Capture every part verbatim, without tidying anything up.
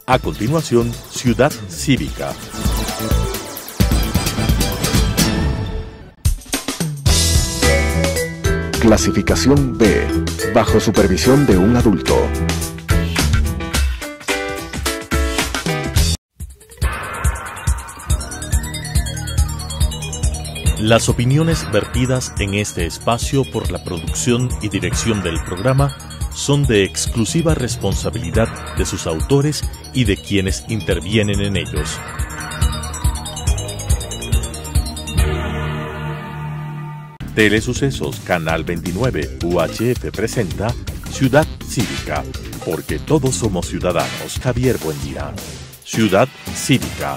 A continuación, Ciudad Cívica. Clasificación B, bajo supervisión de un adulto. Las opiniones vertidas en este espacio por la producción y dirección del programa son de exclusiva responsabilidad de sus autores y de quienes intervienen en ellos. Telesucesos Canal veintinueve U H F presenta Ciudad Cívica, porque todos somos ciudadanos. Javier Buendía. Ciudad Cívica.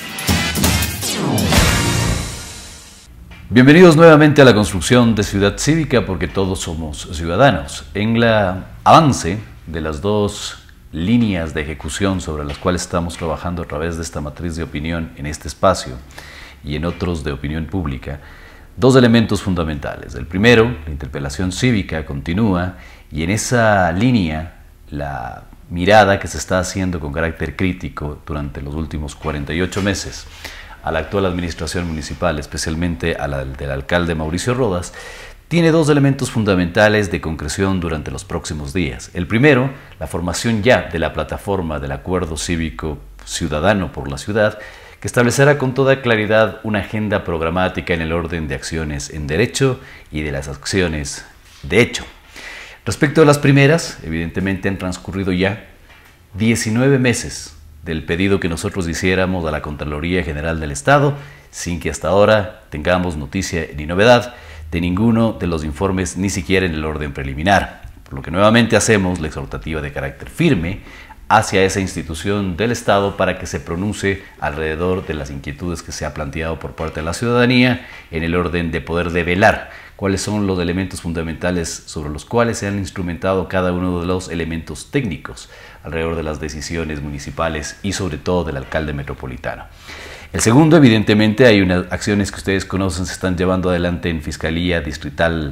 Bienvenidos nuevamente a la construcción de Ciudad Cívica, porque todos somos ciudadanos. En el avance de las dos líneas de ejecución sobre las cuales estamos trabajando a través de esta matriz de opinión en este espacio y en otros de opinión pública, dos elementos fundamentales. El primero, la interpelación cívica continúa, y en esa línea la mirada que se está haciendo con carácter crítico durante los últimos cuarenta y ocho meses a la actual administración municipal, especialmente a la del alcalde Mauricio Rodas, tiene dos elementos fundamentales de concreción durante los próximos días. El primero, la formación ya de la plataforma del Acuerdo Cívico Ciudadano por la Ciudad, que establecerá con toda claridad una agenda programática en el orden de acciones en derecho y de las acciones de hecho. Respecto a las primeras, evidentemente han transcurrido ya diecinueve meses del pedido que nosotros hiciéramos a la Contraloría General del Estado, sin que hasta ahora tengamos noticia ni novedad de ninguno de los informes, ni siquiera en el orden preliminar. Por lo que nuevamente hacemos la exhortativa de carácter firme hacia esa institución del Estado para que se pronuncie alrededor de las inquietudes que se ha planteado por parte de la ciudadanía, en el orden de poder develar cuáles son los elementos fundamentales sobre los cuales se han instrumentado cada uno de los elementos técnicos alrededor de las decisiones municipales y sobre todo del alcalde metropolitano. El segundo, evidentemente, hay unas acciones que ustedes conocen, se están llevando adelante en Fiscalía Distrital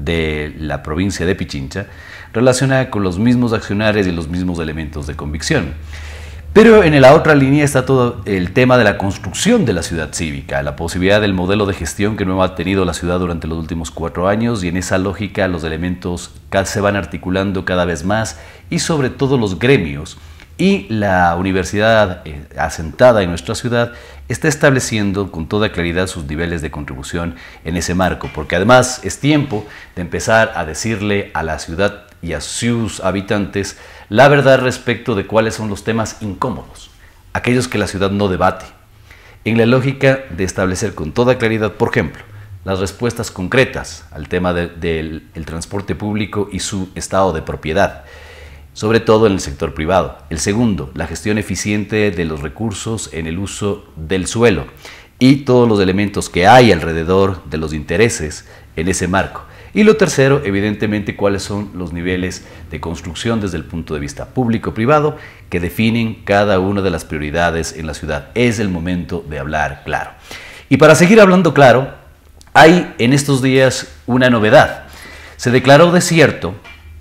de la provincia de Pichincha, relacionada con los mismos accionarios y los mismos elementos de convicción. Pero en la otra línea está todo el tema de la construcción de la ciudad cívica, la posibilidad del modelo de gestión que no ha tenido la ciudad durante los últimos cuatro años, y en esa lógica los elementos se van articulando cada vez más, y sobre todo los gremios y la universidad eh, asentada en nuestra ciudad está estableciendo con toda claridad sus niveles de contribución en ese marco, porque además es tiempo de empezar a decirle a la ciudad y a sus habitantes la verdad respecto de cuáles son los temas incómodos, aquellos que la ciudad no debate, en la lógica de establecer con toda claridad, por ejemplo, las respuestas concretas al tema de, del el transporte público y su estado de propiedad, sobre todo en el sector privado. El segundo, la gestión eficiente de los recursos en el uso del suelo y todos los elementos que hay alrededor de los intereses en ese marco. Y lo tercero, evidentemente, cuáles son los niveles de construcción desde el punto de vista público-privado que definen cada una de las prioridades en la ciudad. Es el momento de hablar claro. Y para seguir hablando claro, hay en estos días una novedad. Se declaró desierto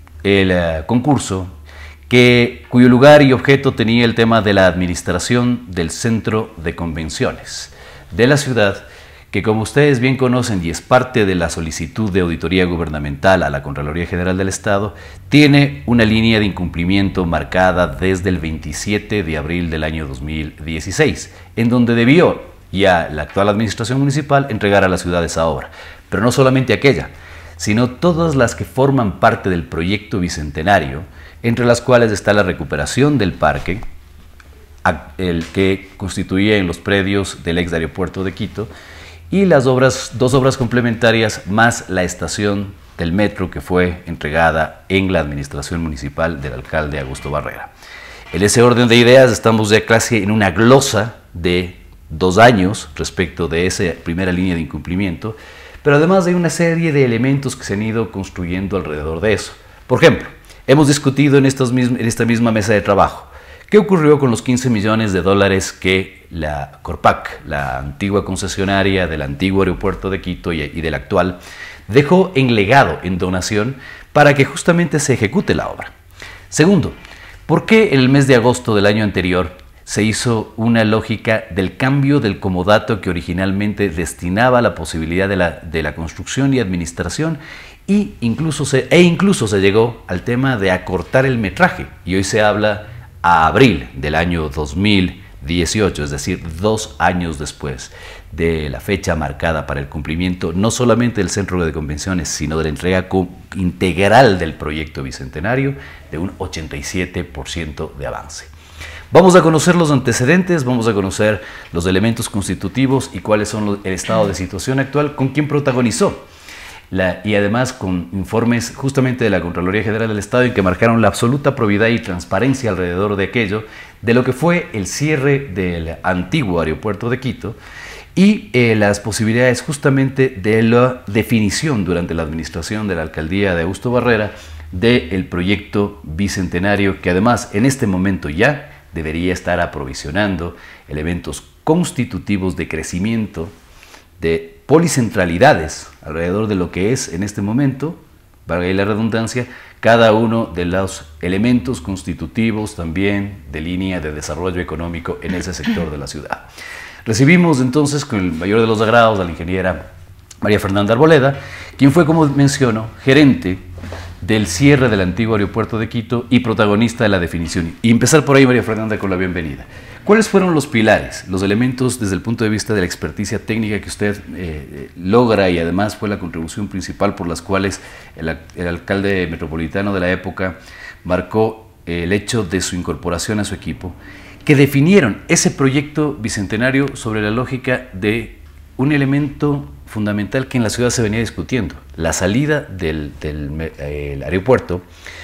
el uh, concurso que, cuyo lugar y objeto tenía el tema de la administración del centro de convenciones de la ciudad, que, como ustedes bien conocen y es parte de la solicitud de auditoría gubernamental a la Contraloría General del Estado, tiene una línea de incumplimiento marcada desde el veintisiete de abril del año dos mil dieciséis, en donde debió ya la actual administración municipal entregar a la ciudad esa obra, pero no solamente aquella, sino todas las que forman parte del proyecto bicentenario, entre las cuales está la recuperación del parque, el que constituía en los predios del ex aeropuerto de Quito, y las obras, dos obras complementarias más la estación del metro que fue entregada en la administración municipal del alcalde Augusto Barrera. En ese orden de ideas estamos ya casi en una glosa de dos años respecto de esa primera línea de incumplimiento, pero además hay una serie de elementos que se han ido construyendo alrededor de eso. Por ejemplo, hemos discutido en, estos mismos, en esta misma mesa de trabajo qué ocurrió con los quince millones de dólares que la Corpac, la antigua concesionaria del antiguo aeropuerto de Quito y, y del actual, dejó en legado, en donación, para que justamente se ejecute la obra. Segundo, ¿Por qué en el mes de agosto del año anterior se hizo una lógica del cambio del comodato que originalmente destinaba la posibilidad de la, de la construcción y administración y incluso se, e incluso se llegó al tema de acortar el metraje? Y hoy se habla a abril del año dos mil dieciocho, es decir, dos años después de la fecha marcada para el cumplimiento no solamente del centro de convenciones, sino de la entrega integral del proyecto bicentenario, de un ochenta y siete por ciento de avance. Vamos a conocer los antecedentes, vamos a conocer los elementos constitutivos y cuáles son los, el estado de situación actual, con quién protagonizó. La, y además con informes justamente de la Contraloría General del Estado en que marcaron la absoluta probidad y transparencia alrededor de aquello, de lo que fue el cierre del antiguo aeropuerto de Quito y eh, las posibilidades justamente de la definición durante la administración de la alcaldía de Augusto Barrera del proyecto bicentenario, que además en este momento ya debería estar aprovisionando elementos constitutivos de crecimiento, de policentralidades alrededor de lo que es en este momento, valga la redundancia, cada uno de los elementos constitutivos también de línea de desarrollo económico en ese sector de la ciudad. Recibimos entonces con el mayor de los agrados a la ingeniera María Fernanda Arboleda, quien fue, como menciono, gerente del cierre del antiguo aeropuerto de Quito y protagonista de la definición. Y empezar por ahí, María Fernanda, con la bienvenida. ¿Cuáles fueron los pilares, los elementos desde el punto de vista de la experticia técnica que usted eh, logra y además fue la contribución principal por las cuales el, el alcalde metropolitano de la época marcó el hecho de su incorporación a su equipo, que definieron ese proyecto bicentenario sobre la lógica de un elemento fundamental que en la ciudad se venía discutiendo, la salida del, del el aeropuerto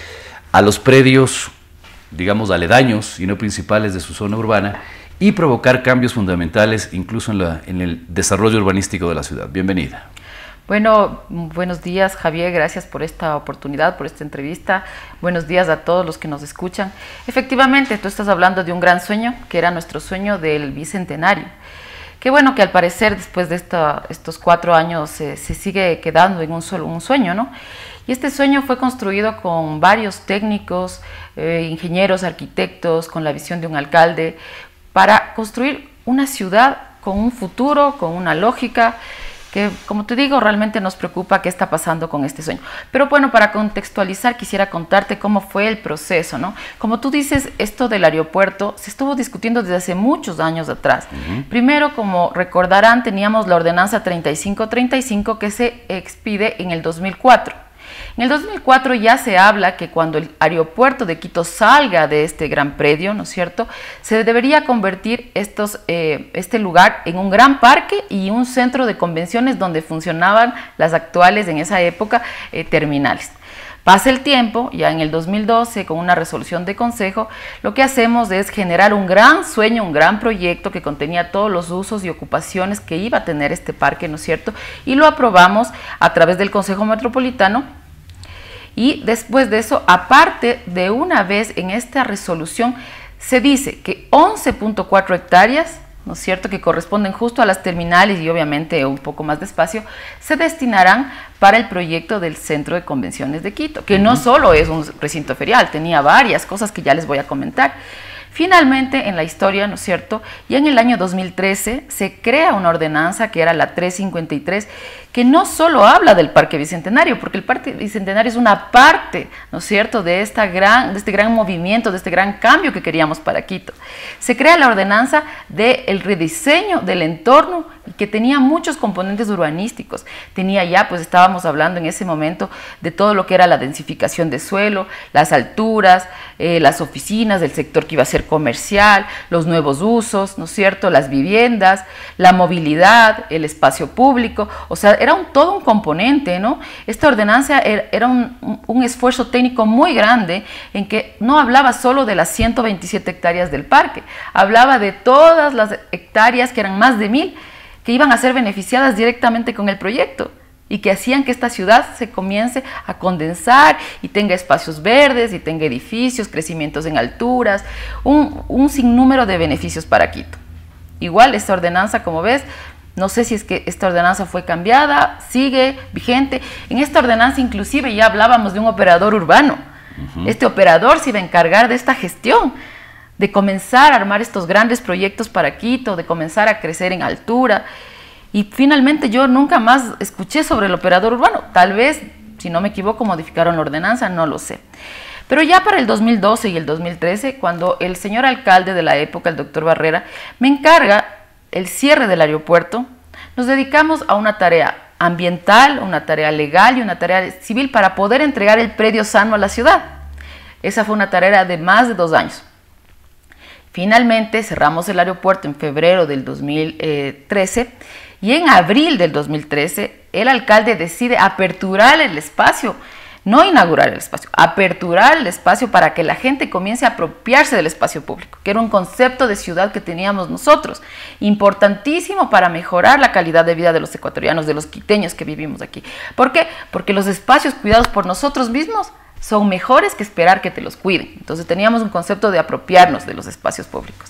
a los predios, digamos, aledaños y no principales de su zona urbana y provocar cambios fundamentales incluso en, la, en el desarrollo urbanístico de la ciudad. Bienvenida. Bueno, buenos días, Javier, gracias por esta oportunidad, por esta entrevista. Buenos días a todos los que nos escuchan. Efectivamente, tú estás hablando de un gran sueño, que era nuestro sueño del bicentenario. Qué bueno que al parecer después de esta, estos cuatro años eh, se sigue quedando en un solo un sueño, ¿no? Y este sueño fue construido con varios técnicos, eh, ingenieros, arquitectos, con la visión de un alcalde, para construir una ciudad con un futuro, con una lógica, que, como te digo, realmente nos preocupa qué está pasando con este sueño. Pero bueno, para contextualizar, quisiera contarte cómo fue el proceso, ¿no? Como tú dices, esto del aeropuerto se estuvo discutiendo desde hace muchos años atrás. Uh-huh. Primero, como recordarán, teníamos la ordenanza treinta y cinco treinta y cinco que se expide en el dos mil cuatro. En el dos mil cuatro ya se habla que cuando el aeropuerto de Quito salga de este gran predio, ¿no es cierto?, se debería convertir estos, eh, este lugar en un gran parque y un centro de convenciones donde funcionaban las actuales, en esa época, eh, terminales. Pasa el tiempo, ya en el dos mil doce, con una resolución de consejo, lo que hacemos es generar un gran sueño, un gran proyecto que contenía todos los usos y ocupaciones que iba a tener este parque, ¿no es cierto?, y lo aprobamos a través del Consejo Metropolitano. Y después de eso, aparte de una vez en esta resolución, se dice que once punto cuatro hectáreas, ¿no es cierto?, que corresponden justo a las terminales y obviamente un poco más de espacio, se destinarán para el proyecto del Centro de Convenciones de Quito, que no solo es un recinto ferial, tenía varias cosas que ya les voy a comentar. Finalmente, en la historia, ¿no es cierto?, ya en el año dos mil trece se crea una ordenanza que era la trescientos cincuenta y tres, que no solo habla del Parque Bicentenario, porque el Parque Bicentenario es una parte, ¿no es cierto?, de, esta gran, de este gran movimiento, de este gran cambio que queríamos para Quito. Se crea la ordenanza del rediseño del entorno, que tenía muchos componentes urbanísticos. Tenía ya, pues estábamos hablando en ese momento de todo lo que era la densificación de suelo, las alturas, eh, las oficinas, del sector que iba a ser comercial, los nuevos usos, ¿no es cierto?, las viviendas, la movilidad, el espacio público, o sea, era un, todo un componente, ¿no? Esta ordenanza era, era un, un esfuerzo técnico muy grande en que no hablaba solo de las ciento veintisiete hectáreas del parque, hablaba de todas las hectáreas, que eran más de mil, que iban a ser beneficiadas directamente con el proyecto y que hacían que esta ciudad se comience a condensar y tenga espacios verdes y tenga edificios, crecimientos en alturas, un, un sinnúmero de beneficios para Quito. Igual esta ordenanza, como ves, no sé si es que esta ordenanza fue cambiada, sigue vigente. En esta ordenanza inclusive ya hablábamos de un operador urbano. Uh-huh. Este operador se iba a encargar de esta gestión, de comenzar a armar estos grandes proyectos para Quito, de comenzar a crecer en altura. Y finalmente yo nunca más escuché sobre el operador urbano. Tal vez, si no me equivoco, modificaron la ordenanza, no lo sé. Pero ya para el dos mil doce y el dos mil trece, cuando el señor alcalde de la época, el doctor Barrera, me encarga el cierre del aeropuerto, nos dedicamos a una tarea ambiental, una tarea legal y una tarea civil para poder entregar el predio sano a la ciudad. Esa fue una tarea de más de dos años. Finalmente cerramos el aeropuerto en febrero del dos mil trece y en abril del dos mil trece el alcalde decide aperturar el espacio, no inaugurar el espacio, aperturar el espacio para que la gente comience a apropiarse del espacio público, que era un concepto de ciudad que teníamos nosotros, importantísimo para mejorar la calidad de vida de los ecuatorianos, de los quiteños que vivimos aquí. ¿Por qué? Porque los espacios cuidados por nosotros mismos son mejores que esperar que te los cuiden. Entonces teníamos un concepto de apropiarnos de los espacios públicos.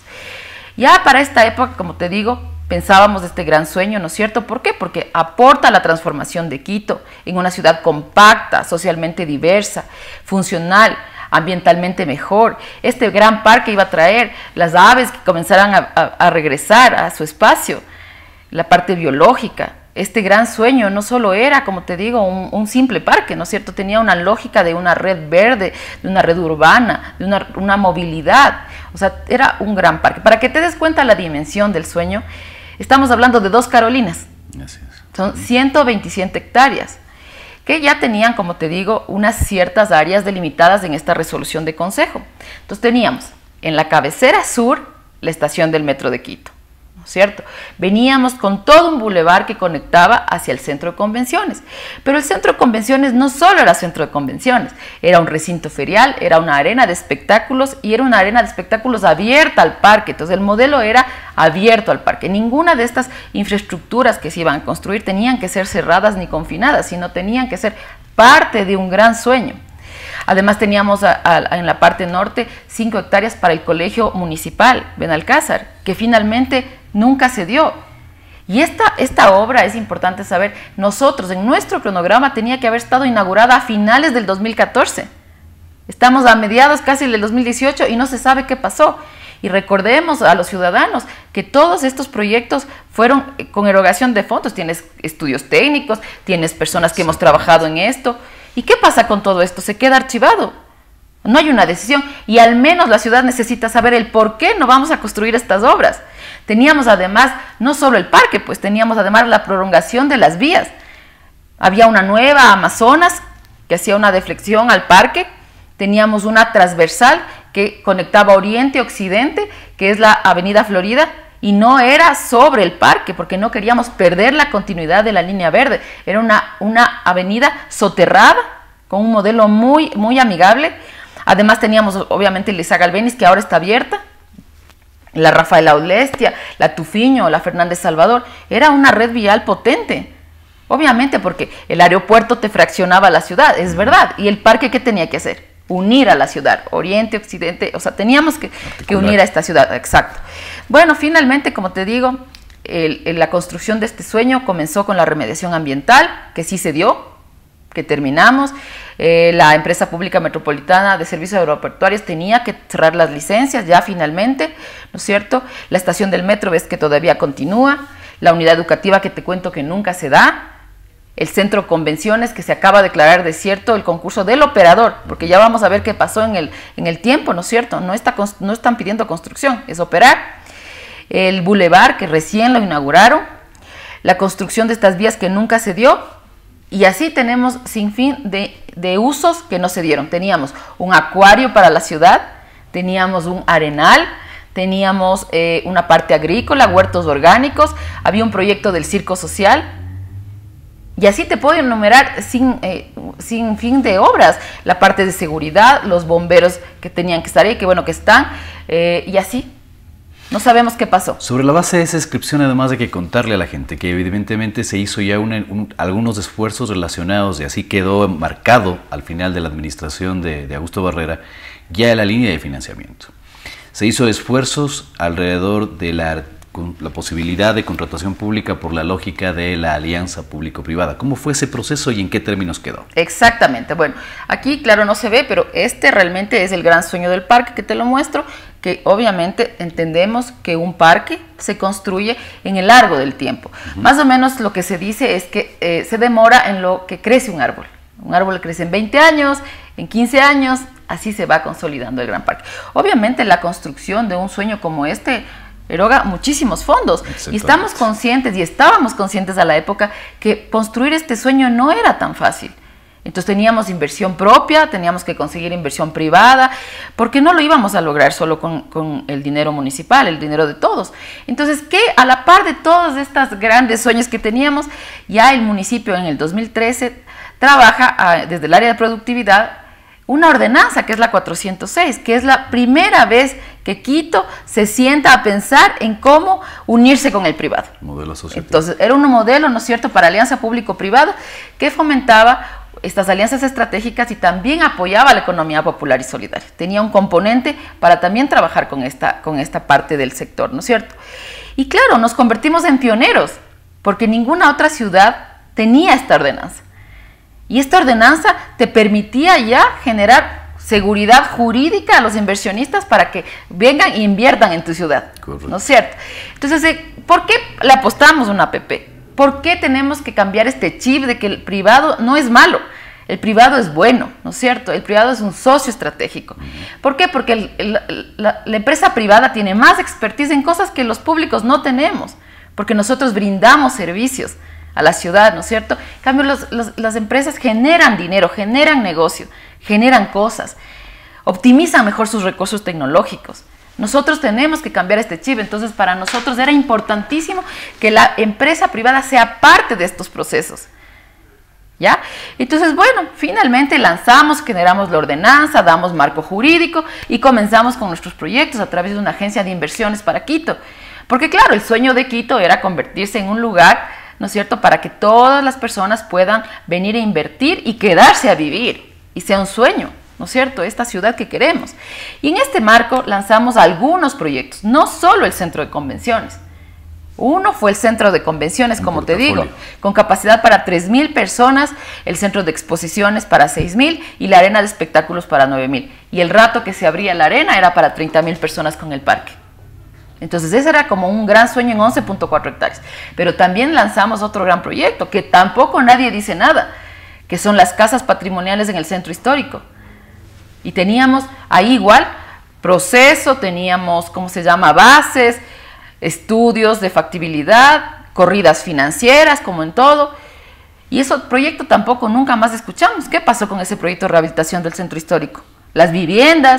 Ya para esta época, como te digo, pensábamos de este gran sueño, ¿no es cierto? ¿Por qué? Porque aporta la transformación de Quito en una ciudad compacta, socialmente diversa, funcional, ambientalmente mejor. Este gran parque iba a traer las aves que comenzaran a, a, a regresar a su espacio, la parte biológica. Este gran sueño no solo era, como te digo, un, un simple parque, ¿no es cierto? Tenía una lógica de una red verde, de una red urbana, de una, una movilidad. O sea, era un gran parque. Para que te des cuenta la dimensión del sueño, estamos hablando de dos Carolinas. Así es. Son ciento veintisiete hectáreas, que ya tenían, como te digo, unas ciertas áreas delimitadas en esta resolución de consejo. Entonces teníamos en la cabecera sur la estación del Metro de Quito, ¿cierto? Veníamos con todo un bulevar que conectaba hacia el centro de convenciones, pero el centro de convenciones no solo era centro de convenciones, era un recinto ferial, era una arena de espectáculos y era una arena de espectáculos abierta al parque. Entonces el modelo era abierto al parque. Ninguna de estas infraestructuras que se iban a construir tenían que ser cerradas ni confinadas, sino tenían que ser parte de un gran sueño. Además teníamos a, a, en la parte norte cinco hectáreas para el colegio municipal Benalcázar, que finalmente nunca se dio. Y esta, esta obra, es importante saber, nosotros en nuestro cronograma tenía que haber estado inaugurada a finales del dos mil catorce. Estamos a mediados casi del dos mil dieciocho y no se sabe qué pasó. Y recordemos a los ciudadanos que todos estos proyectos fueron con erogación de fondos. Tienes estudios técnicos, tienes personas que hemos trabajado en esto. ¿Y qué pasa con todo esto? Se queda archivado. No hay una decisión y al menos la ciudad necesita saber el por qué no vamos a construir estas obras. Teníamos además no solo el parque, pues teníamos además la prolongación de las vías. Había una nueva Amazonas que hacía una deflexión al parque. Teníamos una transversal que conectaba oriente y occidente, que es la avenida Florida, y no era sobre el parque, porque no queríamos perder la continuidad de la línea verde. Era una, una avenida soterrada, con un modelo muy, muy amigable. Además teníamos obviamente Lizaga Albéniz, que ahora está abierta, la Rafael Aulestia, la Tufiño, la Fernández Salvador. Era una red vial potente, obviamente porque el aeropuerto te fraccionaba la ciudad, es verdad. ¿Y el parque qué tenía que hacer? Unir a la ciudad, oriente, occidente, o sea, teníamos que, que unir a esta ciudad, exacto. Bueno, finalmente, como te digo, el, el, la construcción de este sueño comenzó con la remediación ambiental, que sí se dio, que terminamos. Eh, la empresa pública metropolitana de servicios aeroportuarios tenía que cerrar las licencias ya finalmente, ¿no es cierto? La estación del metro ves que todavía continúa, la unidad educativa que te cuento que nunca se da, el centro de convenciones que se acaba de declarar desierto, el concurso del operador, porque ya vamos a ver qué pasó en el, en el tiempo, ¿no es cierto? No, está, no están pidiendo construcción, es operar. El bulevar que recién lo inauguraron, la construcción de estas vías que nunca se dio, y así tenemos sin fin de, de usos que no se dieron. Teníamos un acuario para la ciudad, teníamos un arenal, teníamos eh, una parte agrícola, huertos orgánicos, había un proyecto del circo social. Y así te puedo enumerar sin, eh, sin fin de obras, la parte de seguridad, los bomberos que tenían que estar ahí, que bueno que están, eh, y así, no sabemos qué pasó. Sobre la base de esa descripción, además de que contarle a la gente que evidentemente se hizo ya una, un, algunos esfuerzos relacionados, y así quedó marcado al final de la administración de, de Augusto Barrera, ya la línea de financiamiento. Se hizo esfuerzos alrededor de la con la posibilidad de contratación pública por la lógica de la alianza público-privada. ¿Cómo fue ese proceso y en qué términos quedó? Exactamente. Bueno, aquí claro no se ve, pero este realmente es el gran sueño del parque, que te lo muestro, que obviamente entendemos que un parque se construye en el largo del tiempo. Uh-huh. Más o menos lo que se dice es que eh, se demora en lo que crece un árbol. Un árbol crece en veinte años, en quince años, así se va consolidando el gran parque. Obviamente la construcción de un sueño como este eroga muchísimos fondos y estamos conscientes y estábamos conscientes a la época que construir este sueño no era tan fácil. Entonces teníamos inversión propia, teníamos que conseguir inversión privada, porque no lo íbamos a lograr solo con, con el dinero municipal, el dinero de todos. Entonces, que a la par de todos estos grandes sueños que teníamos, ya el municipio en el dos mil trece trabaja a, desde el área de productividad una ordenanza que es la cuatrocientos seis, que es la primera vez que Quito se sienta a pensar en cómo unirse con el privado. Modelo asociativo. Entonces, era un modelo, ¿no es cierto?, para alianza público-privada que fomentaba estas alianzas estratégicas y también apoyaba la economía popular y solidaria. Tenía un componente para también trabajar con esta, con esta parte del sector, ¿no es cierto? Y claro, nos convertimos en pioneros, porque ninguna otra ciudad tenía esta ordenanza. Y esta ordenanza te permitía ya generar seguridad jurídica a los inversionistas para que vengan e inviertan en tu ciudad. Correcto. ¿No es cierto? Entonces, ¿por qué le apostamos a una A P P? ¿Por qué tenemos que cambiar este chip de que el privado no es malo? El privado es bueno, ¿no es cierto? El privado es un socio estratégico. ¿Por qué? Porque el, el, la, la empresa privada tiene más expertise en cosas que los públicos no tenemos, porque nosotros brindamos servicios a la ciudad, ¿no es cierto? En cambio, los, los, las empresas generan dinero, generan negocio, generan cosas, optimizan mejor sus recursos tecnológicos. Nosotros tenemos que cambiar este chip, entonces para nosotros era importantísimo que la empresa privada sea parte de estos procesos. ¿Ya? Entonces, bueno, finalmente lanzamos, generamos la ordenanza, damos marco jurídico y comenzamos con nuestros proyectos a través de una agencia de inversiones para Quito. Porque claro, el sueño de Quito era convertirse en un lugar, ¿no es cierto?, para que todas las personas puedan venir a invertir y quedarse a vivir y sea un sueño, ¿no es cierto?, esta ciudad que queremos. Y en este marco lanzamos algunos proyectos, no solo el centro de convenciones. Uno fue el centro de convenciones, como te digo, con capacidad para tres mil personas, el centro de exposiciones para seis mil y la arena de espectáculos para nueve mil. Y el rato que se abría la arena era para treinta mil personas con el parque. Entonces ese era como un gran sueño en once punto cuatro hectáreas. Pero también lanzamos otro gran proyecto, que tampoco nadie dice nada, que son las casas patrimoniales en el centro histórico. Y teníamos ahí igual proceso, teníamos, ¿cómo se llama?, bases, estudios de factibilidad, corridas financieras, como en todo. Y ese proyecto tampoco nunca más escuchamos. ¿Qué pasó con ese proyecto de rehabilitación del centro histórico? Las viviendas,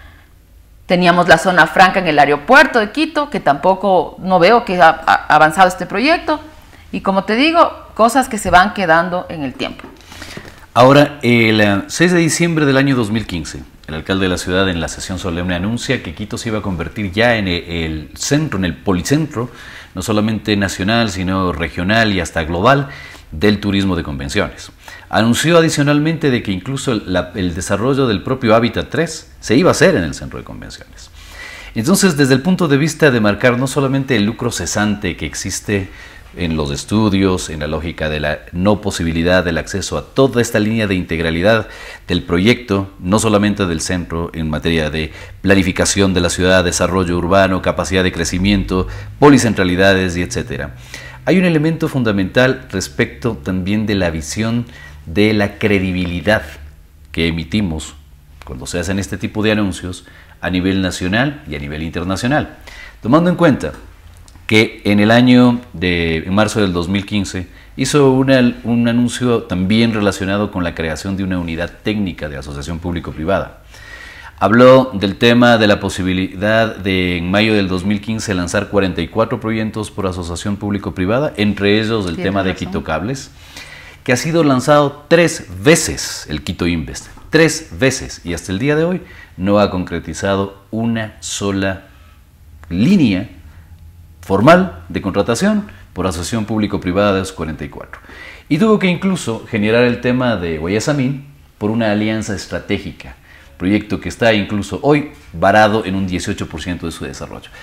teníamos la zona franca en el aeropuerto de Quito, que tampoco, no veo que ha, ha avanzado este proyecto. Y como te digo, cosas que se van quedando en el tiempo. Ahora, el seis de diciembre del año dos mil quince, el alcalde de la ciudad en la sesión solemne anuncia que Quito se iba a convertir ya en el centro, en el policentro, no solamente nacional, sino regional y hasta global, del turismo de convenciones. Anunció adicionalmente de que incluso el, la, el desarrollo del propio Hábitat tres se iba a hacer en el centro de convenciones. Entonces, desde el punto de vista de marcar no solamente el lucro cesante que existe en los estudios, en la lógica de la no posibilidad del acceso a toda esta línea de integralidad del proyecto, no solamente del centro en materia de planificación de la ciudad, desarrollo urbano, capacidad de crecimiento, policentralidades y etcétera. Hay un elemento fundamental respecto también de la visión de la credibilidad que emitimos cuando se hacen este tipo de anuncios a nivel nacional y a nivel internacional. Tomando en cuenta que en el año de en marzo del dos mil quince hizo una, un anuncio también relacionado con la creación de una unidad técnica de asociación público-privada. Habló del tema de la posibilidad de en mayo del dos mil quince lanzar cuarenta y cuatro proyectos por asociación público-privada, entre ellos el tema de Quito Cables, que ha sido lanzado tres veces el Quito Invest, tres veces, y hasta el día de hoy no ha concretizado una sola línea formal de contratación por asociación público-privada de los cuarenta y cuatro. Y tuvo que incluso generar el tema de Guayasamín por una alianza estratégica, proyecto que está incluso hoy varado en un dieciocho por ciento de su desarrollo.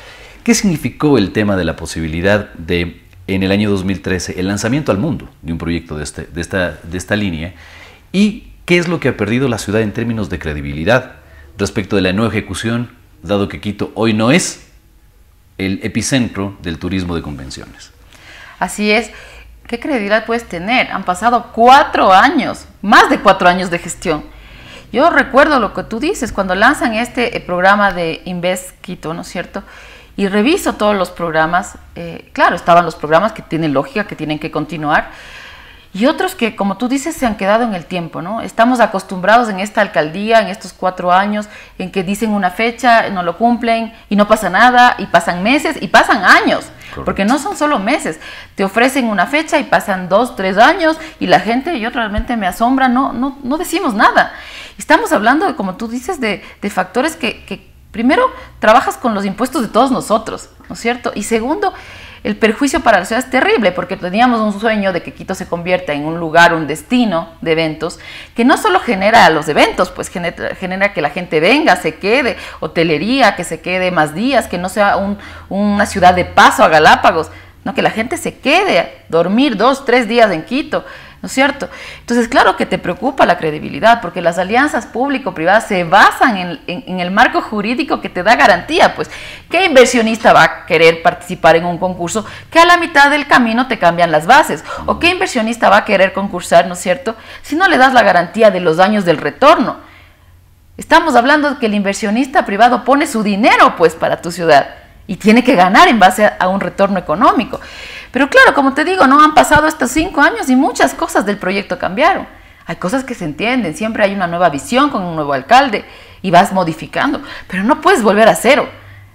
¿Qué significó el tema de la posibilidad de, en el año dos mil trece, el lanzamiento al mundo de un proyecto de, este, de, esta, de esta línea? ¿Y qué es lo que ha perdido la ciudad en términos de credibilidad respecto de la no ejecución, dado que Quito hoy no es el epicentro del turismo de convenciones? Así es. ¿Qué credibilidad puedes tener? Han pasado cuatro años, más de cuatro años de gestión. Yo recuerdo lo que tú dices, cuando lanzan este eh, programa de Invest Quito, ¿no es cierto? Y reviso todos los programas, eh, claro, estaban los programas que tienen lógica, que tienen que continuar, y otros que, como tú dices, se han quedado en el tiempo, ¿no? Estamos acostumbrados en esta alcaldía, en estos cuatro años, en que dicen una fecha, no lo cumplen, y no pasa nada, y pasan meses, y pasan años. Correcto. Porque no son solo meses, te ofrecen una fecha y pasan dos, tres años y la gente, yo realmente me asombra, no, no, no decimos nada. Estamos hablando, de, como tú dices, de, de factores que, que primero trabajas con los impuestos de todos nosotros, ¿no es cierto? Y segundo, el perjuicio para la ciudad es terrible porque teníamos un sueño de que Quito se convierta en un lugar, un destino de eventos, que no solo genera los eventos, pues genera, genera que la gente venga, se quede, hotelería, que se quede más días, que no sea un, una ciudad de paso a Galápagos, no, que la gente se quede, dormir dos, tres días en Quito, ¿no es cierto? Entonces, claro que te preocupa la credibilidad, porque las alianzas público-privadas se basan en, en, en el marco jurídico que te da garantía, pues, ¿qué inversionista va a querer participar en un concurso que a la mitad del camino te cambian las bases? ¿O qué inversionista va a querer concursar, ¿no es cierto?, si no le das la garantía de los años del retorno. Estamos hablando de que el inversionista privado pone su dinero, pues, para tu ciudad, y tiene que ganar en base a, a un retorno económico. Pero claro, como te digo, no han pasado estos cinco años y muchas cosas del proyecto cambiaron. Hay cosas que se entienden, siempre hay una nueva visión con un nuevo alcalde y vas modificando, pero no puedes volver a cero.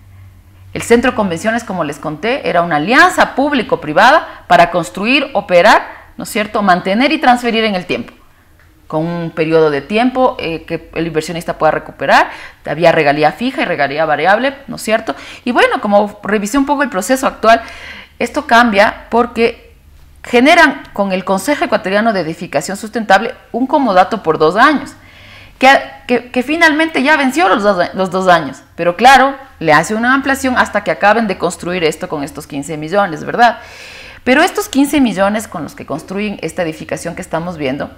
El Centro de Convenciones, como les conté, era una alianza público-privada para construir, operar, ¿no es cierto?, mantener y transferir en el tiempo, con un periodo de tiempo eh, que el inversionista pueda recuperar. Había regalía fija y regalía variable, ¿no es cierto? Y bueno, como revisé un poco el proceso actual, esto cambia porque generan con el Consejo Ecuatoriano de Edificación Sustentable un comodato por dos años, que, que, que finalmente ya venció los dos, los dos años, pero claro, le hace una ampliación hasta que acaben de construir esto con estos quince millones, ¿verdad? Pero estos quince millones con los que construyen esta edificación que estamos viendo,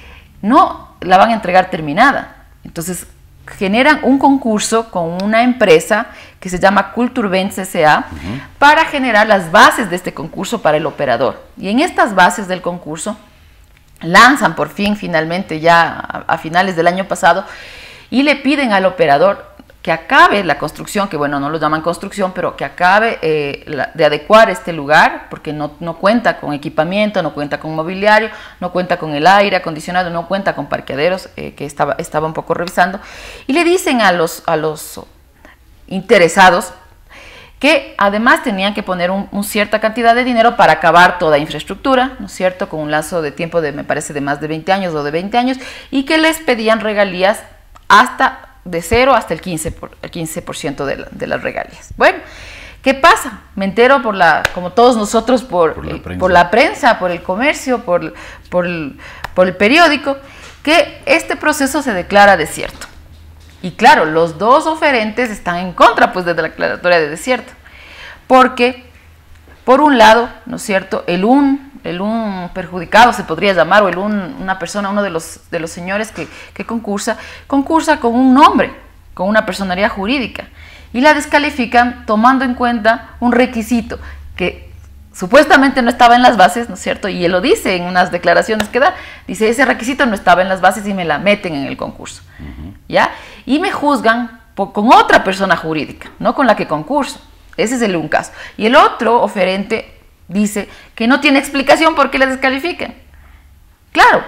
no la van a entregar terminada. Entonces generan un concurso con una empresa que se llama Culturvent C C A uh-huh. para generar las bases de este concurso para el operador. Y en estas bases del concurso lanzan por fin, finalmente, ya a, a finales del año pasado, y le piden al operador que acabe la construcción, que bueno, no lo llaman construcción, pero que acabe eh, la, de adecuar este lugar, porque no, no cuenta con equipamiento, no cuenta con mobiliario, no cuenta con el aire acondicionado, no cuenta con parqueaderos, eh, que estaba, estaba un poco revisando, y le dicen a los, a los interesados que además tenían que poner un, un cierta cantidad de dinero para acabar toda infraestructura, ¿no es cierto?, con un lazo de tiempo de, me parece, de más de veinte años o de veinte años, y que les pedían regalías hasta de cero hasta el quince por ciento, el quince por ciento de, la, de las regalías. Bueno, ¿qué pasa? Me entero por la, como todos nosotros, por, por, la, eh, prensa. por la prensa, por el comercio, por, por, el, por el periódico, que este proceso se declara desierto. Y claro, los dos oferentes están en contra, pues, de la declaratoria de desierto. Porque, por un lado, ¿no es cierto?, el un el un perjudicado se podría llamar, o el un, una persona, uno de los, de los señores que, que concursa, concursa con un nombre, con una personalidad jurídica, y la descalifican tomando en cuenta un requisito que supuestamente no estaba en las bases, ¿no es cierto? Y él lo dice en unas declaraciones que da, dice, ese requisito no estaba en las bases y me la meten en el concurso, uh-huh. ¿ya? Y me juzgan por, con otra persona jurídica, no con la que concurso. Ese es el un caso. Y el otro oferente dice que no tiene explicación por qué le descalifican. Claro,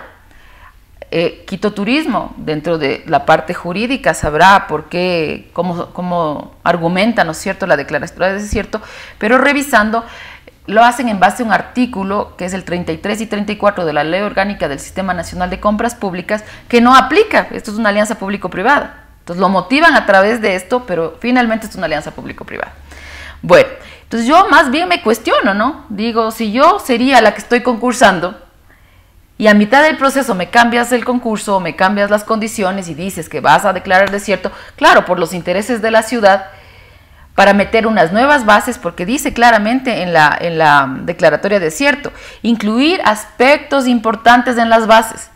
eh, Quito Turismo, dentro de la parte jurídica, sabrá por qué, cómo, cómo argumenta, ¿no es cierto?, la declaratoria de desierto, pero revisando, lo hacen en base a un artículo que es el treinta y tres y treinta y cuatro de la Ley Orgánica del Sistema Nacional de Compras Públicas, que no aplica. Esto es una alianza público-privada. Entonces lo motivan a través de esto, pero finalmente es una alianza público-privada. Bueno, entonces yo más bien me cuestiono, ¿no? Digo, si yo sería la que estoy concursando y a mitad del proceso me cambias el concurso, me cambias las condiciones y dices que vas a declarar desierto, claro, por los intereses de la ciudad, para meter unas nuevas bases, porque dice claramente en la, en la declaratoria de desierto, incluir aspectos importantes en las bases.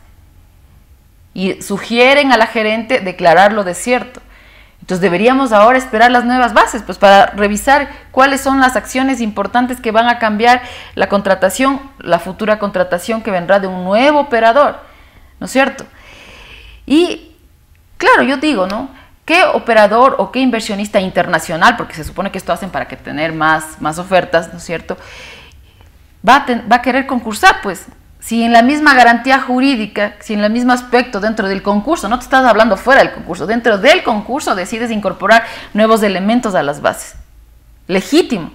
Y sugieren a la gerente declararlo desierto. Entonces deberíamos ahora esperar las nuevas bases, pues para revisar cuáles son las acciones importantes que van a cambiar la contratación, la futura contratación que vendrá de un nuevo operador, ¿no es cierto? Y claro, yo digo, ¿no? ¿Qué operador o qué inversionista internacional, porque se supone que esto hacen para que tener más, más ofertas, ¿no es cierto?, va a, ten, va a querer concursar, pues, si en la misma garantía jurídica, si en el mismo aspecto dentro del concurso, no te estás hablando fuera del concurso, dentro del concurso decides incorporar nuevos elementos a las bases. Legítimo.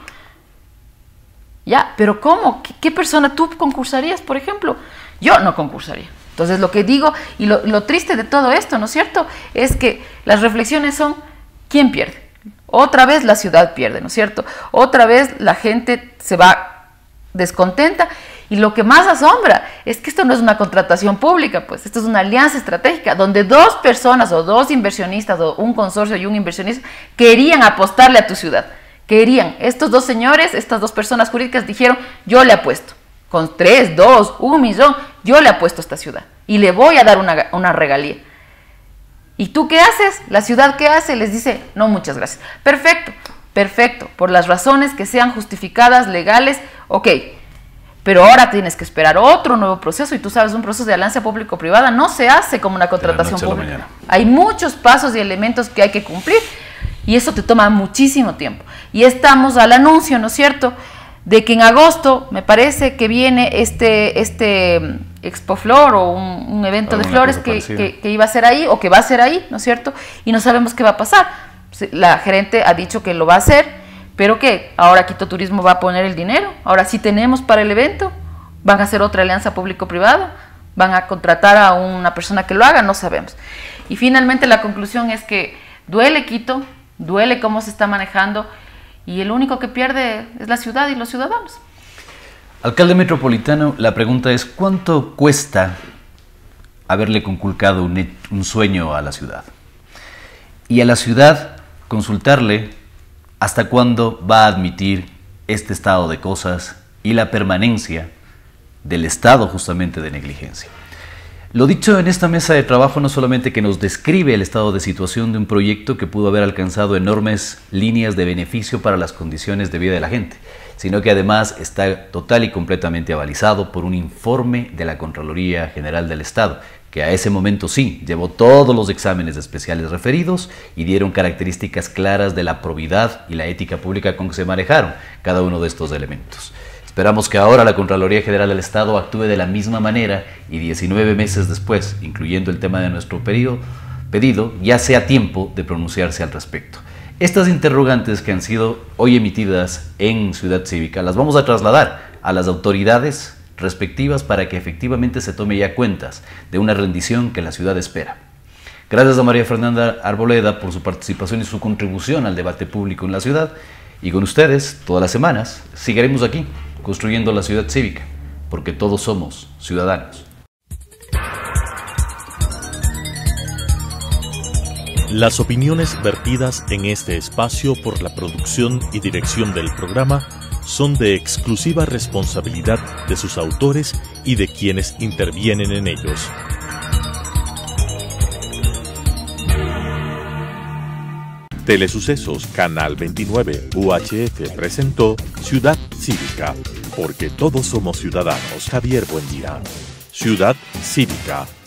Ya, pero ¿cómo? ¿Qué, qué persona tú concursarías, por ejemplo? Yo no concursaría. Entonces lo que digo, y lo, lo triste de todo esto, ¿no es cierto?, es que las reflexiones son, ¿quién pierde? Otra vez la ciudad pierde, ¿no es cierto? Otra vez la gente se va descontenta. Y lo que más asombra es que esto no es una contratación pública, pues esto es una alianza estratégica donde dos personas o dos inversionistas o un consorcio y un inversionista querían apostarle a tu ciudad. Querían, estos dos señores, estas dos personas jurídicas dijeron, yo le apuesto, con tres, dos, un millón, yo le apuesto a esta ciudad y le voy a dar una, una regalía. ¿Y tú qué haces? La ciudad, ¿qué hace? Les dice, no, muchas gracias. Perfecto, perfecto, por las razones que sean justificadas, legales, ok. Pero ahora tienes que esperar otro nuevo proceso, y tú sabes, un proceso de alianza público-privada no se hace como una contratación pública. Hay muchos pasos y elementos que hay que cumplir, y eso te toma muchísimo tiempo. Y estamos al anuncio, ¿no es cierto?, de que en agosto, me parece que viene este, este Expo Flor o un, un evento de flores que, que, que iba a ser ahí, o que va a ser ahí, ¿no es cierto?, y no sabemos qué va a pasar. La gerente ha dicho que lo va a hacer, ¿pero qué? Ahora Quito Turismo va a poner el dinero, ahora sí tenemos para el evento, van a hacer otra alianza público-privada, van a contratar a una persona que lo haga, no sabemos. Y finalmente la conclusión es que duele Quito, duele cómo se está manejando, y el único que pierde es la ciudad y los ciudadanos. Alcalde metropolitano, la pregunta es, ¿cuánto cuesta haberle conculcado un, un sueño a la ciudad? Y a la ciudad consultarle ¿hasta cuándo va a admitir este estado de cosas y la permanencia del estado justamente de negligencia? Lo dicho en esta mesa de trabajo no solamente que nos describe el estado de situación de un proyecto que pudo haber alcanzado enormes líneas de beneficio para las condiciones de vida de la gente, sino que además está total y completamente avalizado por un informe de la Contraloría General del Estado, que a ese momento sí, llevó todos los exámenes especiales referidos y dieron características claras de la probidad y la ética pública con que se manejaron cada uno de estos elementos. Esperamos que ahora la Contraloría General del Estado actúe de la misma manera y diecinueve meses después, incluyendo el tema de nuestro pedido, pedido, ya sea tiempo de pronunciarse al respecto. Estas interrogantes que han sido hoy emitidas en Ciudad Cívica las vamos a trasladar a las autoridades respectivas para que efectivamente se tome ya cuentas de una rendición que la ciudad espera. Gracias a María Fernanda Arboleda por su participación y su contribución al debate público en la ciudad, y con ustedes todas las semanas seguiremos aquí construyendo la Ciudad Cívica, porque todos somos ciudadanos. Las opiniones vertidas en este espacio por la producción y dirección del programa son de exclusiva responsabilidad de sus autores y de quienes intervienen en ellos. Telesucesos Canal veintinueve U H F presentó Ciudad Cívica, porque todos somos ciudadanos. Javier Buendía. Ciudad Cívica.